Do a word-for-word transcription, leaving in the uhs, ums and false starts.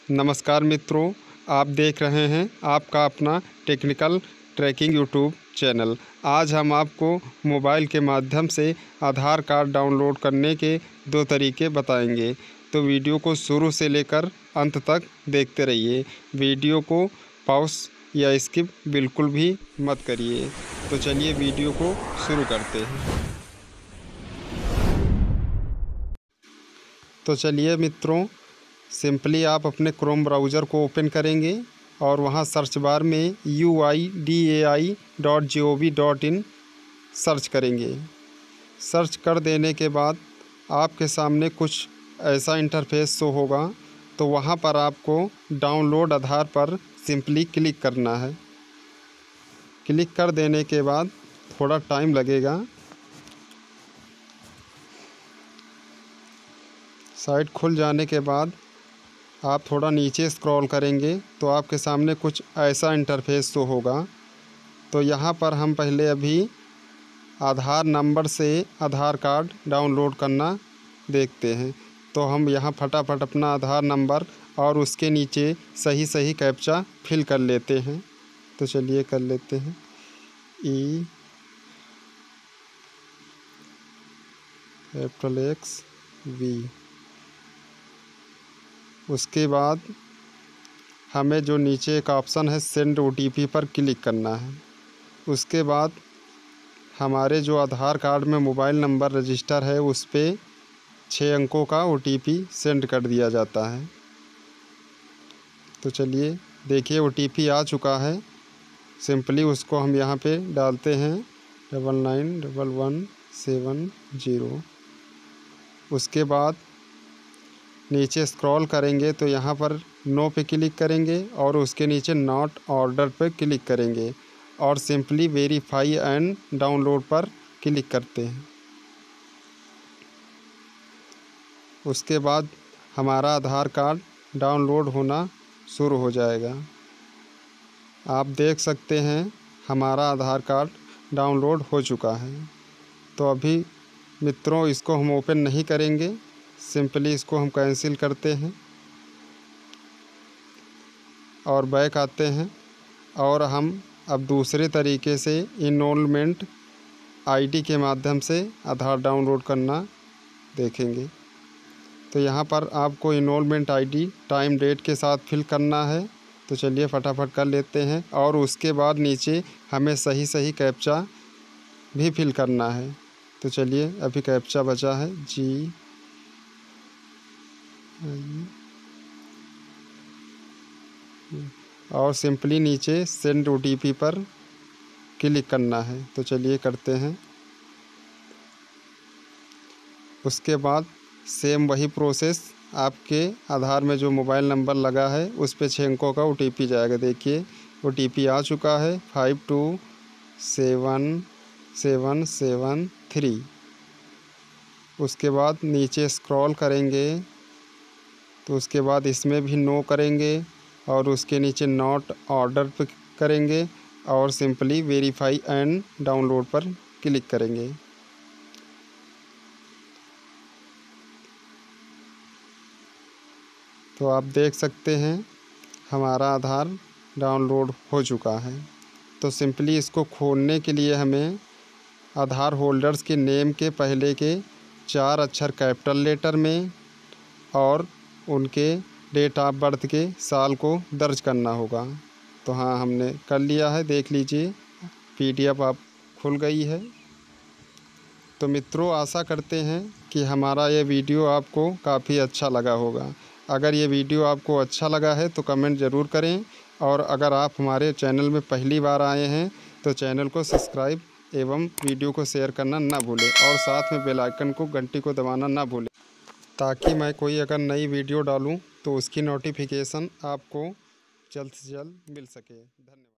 नमस्कार मित्रों, आप देख रहे हैं आपका अपना टेक्निकल ट्रैकिंग यूट्यूब चैनल। आज हम आपको मोबाइल के माध्यम से आधार कार्ड डाउनलोड करने के दो तरीके बताएंगे। तो वीडियो को शुरू से लेकर अंत तक देखते रहिए। वीडियो को पॉज या स्किप बिल्कुल भी मत करिए। तो चलिए वीडियो को शुरू करते हैं। तो चलिए मित्रों, सिंपली आप अपने क्रोम ब्राउज़र को ओपन करेंगे और वहाँ सर्च बार में U I D A I dot G O V dot in search करेंगे। सर्च कर देने के बाद आपके सामने कुछ ऐसा इंटरफेस शो होगा। तो वहाँ पर आपको डाउनलोड आधार पर सिंपली क्लिक करना है। क्लिक कर देने के बाद थोड़ा टाइम लगेगा। साइट खुल जाने के बाद आप थोड़ा नीचे स्क्रॉल करेंगे तो आपके सामने कुछ ऐसा इंटरफेस शो होगा। तो यहाँ पर हम पहले अभी आधार नंबर से आधार कार्ड डाउनलोड करना देखते हैं। तो हम यहाँ फटाफट अपना आधार नंबर और उसके नीचे सही सही कैप्चा फिल कर लेते हैं। तो चलिए कर लेते हैं ई कैपिटल एक्स वी। उसके बाद हमें जो नीचे एक ऑप्शन है सेंड ओ टी पी पर क्लिक करना है। उसके बाद हमारे जो आधार कार्ड में मोबाइल नंबर रजिस्टर है उस पर छः अंकों का ओ टी पी सेंड कर दिया जाता है। तो चलिए देखिए ओ टी पी आ चुका है। सिंपली उसको हम यहाँ पे डालते हैं double nine double one seven zero. उसके बाद नीचे स्क्रॉल करेंगे तो यहाँ पर नो पे क्लिक करेंगे और उसके नीचे नॉट ऑर्डर पे क्लिक करेंगे और सिंपली वेरीफाई एंड डाउनलोड पर क्लिक करते हैं। उसके बाद हमारा आधार कार्ड डाउनलोड होना शुरू हो जाएगा। आप देख सकते हैं हमारा आधार कार्ड डाउनलोड हो चुका है। तो अभी मित्रों इसको हम ओपन नहीं करेंगे, सिंपली इसको हम कैंसिल करते हैं और बैक आते हैं और हम अब दूसरे तरीके से इनरोलमेंट आईडी के माध्यम से आधार डाउनलोड करना देखेंगे। तो यहाँ पर आपको इनरोलमेंट आईडी टाइम डेट के साथ फिल करना है। तो चलिए फटाफट कर लेते हैं और उसके बाद नीचे हमें सही सही कैप्चा भी फिल करना है। तो चलिए अभी कैप्चा बचा है जी और सिंपली नीचे सेंड ओ टी पी पर क्लिक करना है। तो चलिए करते हैं। उसके बाद सेम वही प्रोसेस, आपके आधार में जो मोबाइल नंबर लगा है उस पे छः अंकों का ओ टी पी जाएगा। देखिए ओ टी पी आ चुका है five two seven seven seven three. उसके बाद नीचे स्क्रॉल करेंगे तो उसके बाद इसमें भी नो करेंगे और उसके नीचे नॉट ऑर्डर पर करेंगे और सिंपली वेरीफाई एंड डाउनलोड पर क्लिक करेंगे। तो आप देख सकते हैं हमारा आधार डाउनलोड हो चुका है। तो सिंपली इसको खोलने के लिए हमें आधार होल्डर्स के नेम के पहले के चार अक्षर कैपिटल लेटर में और उनके डेट ऑफ बर्थ के साल को दर्ज करना होगा। तो हाँ, हमने कर लिया है, देख लीजिए पी डी एफ आप खुल गई है। तो मित्रों आशा करते हैं कि हमारा ये वीडियो आपको काफ़ी अच्छा लगा होगा। अगर ये वीडियो आपको अच्छा लगा है तो कमेंट ज़रूर करें और अगर आप हमारे चैनल में पहली बार आए हैं तो चैनल को सब्सक्राइब एवं वीडियो को शेयर करना ना भूलें और साथ में बेल आइकन को घंटी को दबाना ना भूलें, ताकि मैं कोई अगर नई वीडियो डालूं तो उसकी नोटिफिकेशन आपको जल्द से जल्द मिल सके। धन्यवाद।